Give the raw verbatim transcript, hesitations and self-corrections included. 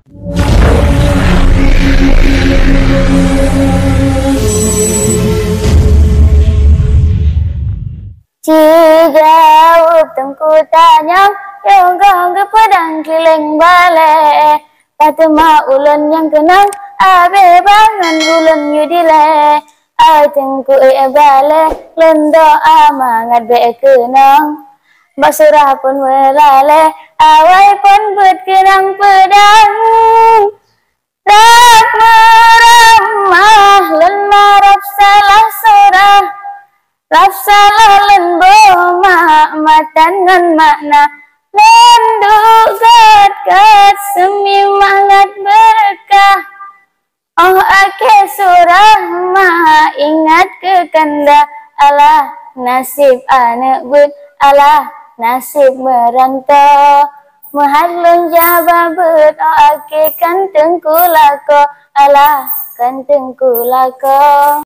Jauh tengku tanya yang ganggu pedang keliling balik Fatima ulun yang kenang abe bangan ulun yudile Ay tengku e balik lendo amangat be kenang Basurah pun melale awai pun buat kenang pedang Rak meramah len marap salah surah Rap salah len boma matangan makna Lenduk kat kat semi mangat berkah Oh ake surah ma ingat ke kanda Alah nasib anak bud Alah nasib merantau Mahadlun jababut Oh ake kanteng kulako Alah kanteng kulako